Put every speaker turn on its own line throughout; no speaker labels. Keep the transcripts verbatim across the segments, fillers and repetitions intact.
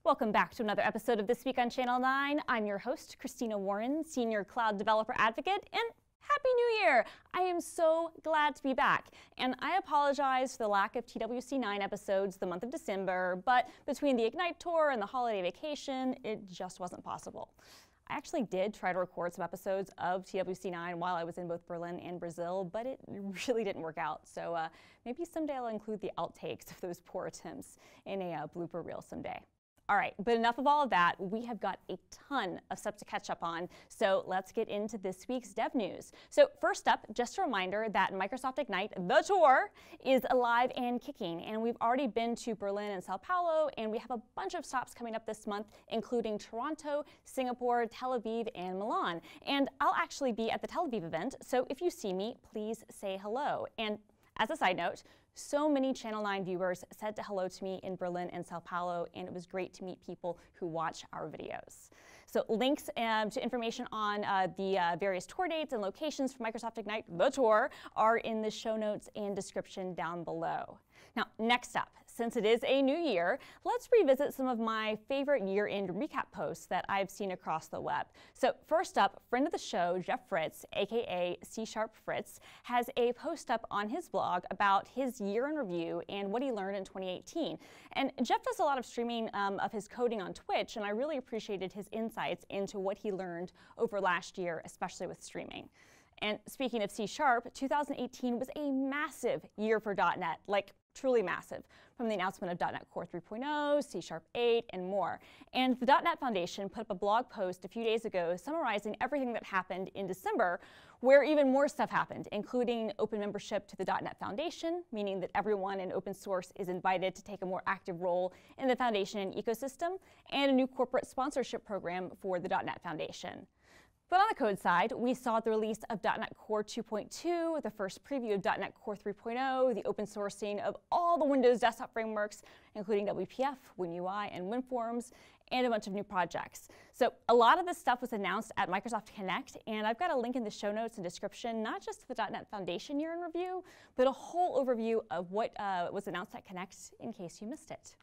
Welcome back to another episode of This Week on Channel nine. I'm your host, Christina Warren, Senior Cloud Developer Advocate, and Happy New Year! I am so glad to be back, and I apologize for the lack of T W C nine episodes the month of December, but between the Ignite Tour and the holiday vacation, it just wasn't possible. I actually did try to record some episodes of T W C nine while I was in both Berlin and Brazil, but it really didn't work out, so uh, maybe someday I'll include the outtakes of those poor attempts in a uh, blooper reel someday. All right, but enough of all of that. We have got a ton of stuff to catch up on, so let's get into this week's dev news. So first up, just a reminder that Microsoft Ignite, the tour, is alive and kicking, and we've already been to Berlin and Sao Paulo, and we have a bunch of stops coming up this month, including Toronto, Singapore, Tel Aviv, and Milan. And I'll actually be at the Tel Aviv event, so if you see me, please say hello. And as a side note, so many Channel nine viewers said hello to me in Berlin and Sao Paulo, and it was great to meet people who watch our videos. So links um, to information on uh, the uh, various tour dates and locations for Microsoft Ignite, the tour, are in the show notes and description down below. Now, next up, since it is a new year, let's revisit some of my favorite year-end recap posts that I've seen across the web. So first up, friend of the show, CsharpFritz, aka CsharpFritz, has a post up on his blog about his year in review and what he learned in twenty eighteen. And Jeff does a lot of streaming um, of his coding on Twitch, and I really appreciated his insights into what he learned over last year, especially with streaming. And speaking of C Sharp, two thousand eighteen was a massive year for dot net, like truly massive, from the announcement of dot net Core three point oh, C Sharp eight, and more. And the dot net Foundation put up a blog post a few days ago summarizing everything that happened in December, where even more stuff happened, including open membership to the dot net Foundation, meaning that everyone in open source is invited to take a more active role in the Foundation and ecosystem, and a new corporate sponsorship program for the dot net Foundation. But on the code side, we saw the release of dot net Core two point two, the first preview of dot net Core three point oh, the open sourcing of all the Windows desktop frameworks, including W P F, WinUI, and WinForms, and a bunch of new projects. So a lot of this stuff was announced at Microsoft Connect, and I've got a link in the show notes and description, not just to the dot net Foundation year in review, but a whole overview of what uh, was announced at Connect in case you missed it.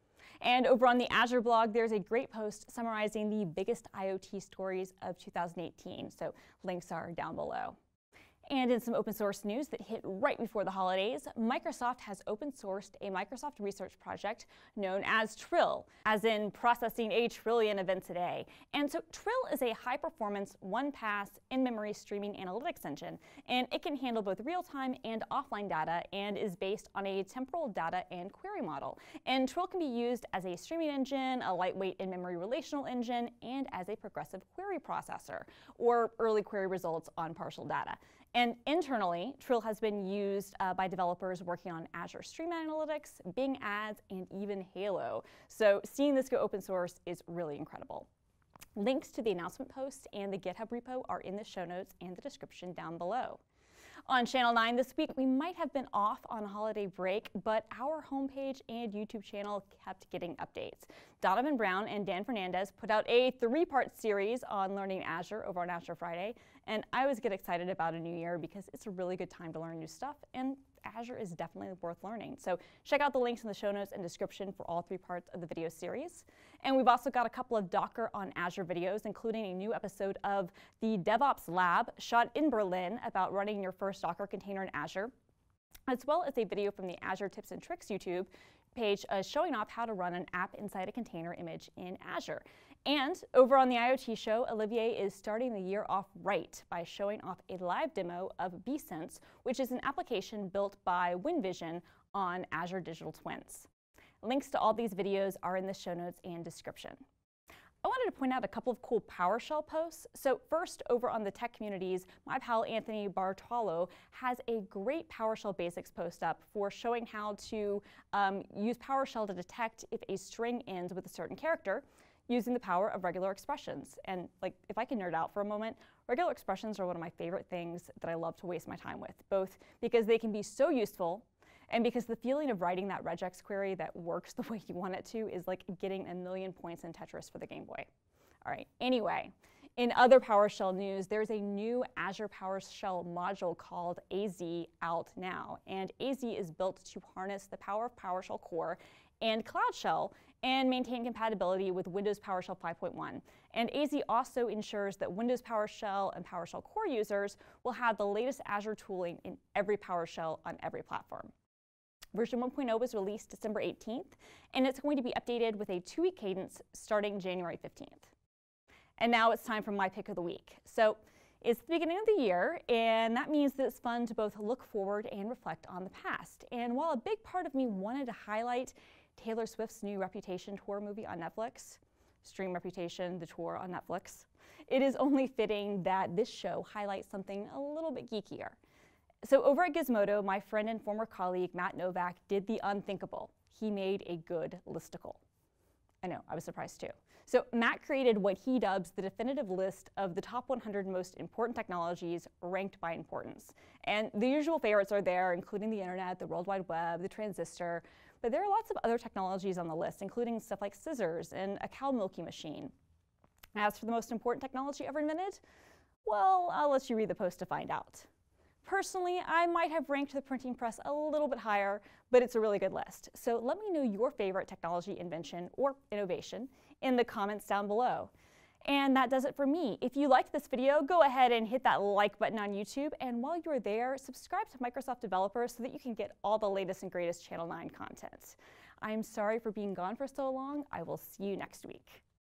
And over on the Azure blog, there's a great post summarizing the biggest IoT stories of two thousand eighteen, so links are down below. And in some open source news that hit right before the holidays, Microsoft has open sourced a Microsoft research project known as Trill, as in processing a trillion events a day. And so Trill is a high-performance, one-pass, in-memory streaming analytics engine, and it can handle both real-time and offline data and is based on a temporal data and query model. And Trill can be used as a streaming engine, a lightweight in-memory relational engine, and as a progressive query processor, or early query results on partial data. And internally, Trill has been used uh, by developers working on Azure Stream Analytics, Bing Ads, and even Halo. So seeing this go open source is really incredible. Links to the announcement post and the GitHub repo are in the show notes and the description down below. On Channel nine this week, we might have been off on a holiday break, but our homepage and YouTube channel kept getting updates. Donovan Brown and Dan Fernandez put out a three-part series on learning Azure over on Azure Friday, and I always get excited about a new year because it's a really good time to learn new stuff, and Azure is definitely worth learning. So check out the links in the show notes and description for all three parts of the video series. And we've also got a couple of Docker on Azure videos, including a new episode of the DevOps Lab shot in Berlin about running your first Docker container in Azure, as well as a video from the Azure Tips and Tricks YouTube page uh, showing off how to run an app inside a container image in Azure. And over on the IoT show, Olivier is starting the year off right by showing off a live demo of BeSense, which is an application built by Winvision on Azure Digital Twins. Links to all these videos are in the show notes and description. I wanted to point out a couple of cool PowerShell posts. So first, over on the tech communities, my pal Anthony Bartolo has a great PowerShell basics post up for showing how to um, use PowerShell to detect if a string ends with a certain character, using the power of regular expressions. And like, if I can nerd out for a moment, regular expressions are one of my favorite things that I love to waste my time with, both because they can be so useful and because the feeling of writing that regex query that works the way you want it to is like getting a million points in Tetris for the Game Boy. All right, anyway, in other PowerShell news, there's a new Azure PowerShell module called A Z out now. And A Z is built to harness the power of PowerShell core and Cloud Shell and maintain compatibility with Windows PowerShell five point one. And A Z also ensures that Windows PowerShell and PowerShell core users will have the latest Azure tooling in every PowerShell on every platform. Version one point oh was released December eighteenth, and it's going to be updated with a two-week cadence starting January fifteenth. And now it's time for my pick of the week. So it's the beginning of the year, and that means that it's fun to both look forward and reflect on the past. And while a big part of me wanted to highlight Taylor Swift's new Reputation tour movie on Netflix, Stream Reputation, the tour on Netflix, it is only fitting that this show highlights something a little bit geekier. So over at Gizmodo, my friend and former colleague Matt Novak did the unthinkable. He made a good listicle. I know, I was surprised too. So Matt created what he dubs the definitive list of the top one hundred most important technologies ranked by importance. And the usual favorites are there, including the internet, the World Wide Web, the transistor, but there are lots of other technologies on the list, including stuff like scissors and a cow milking machine. As for the most important technology ever invented, well, I'll let you read the post to find out. Personally, I might have ranked the printing press a little bit higher, but it's a really good list. So let me know your favorite technology invention or innovation in the comments down below. And that does it for me. If you liked this video, go ahead and hit that like button on YouTube. And while you're there, subscribe to Microsoft Developer so that you can get all the latest and greatest Channel nine content. I'm sorry for being gone for so long. I will see you next week.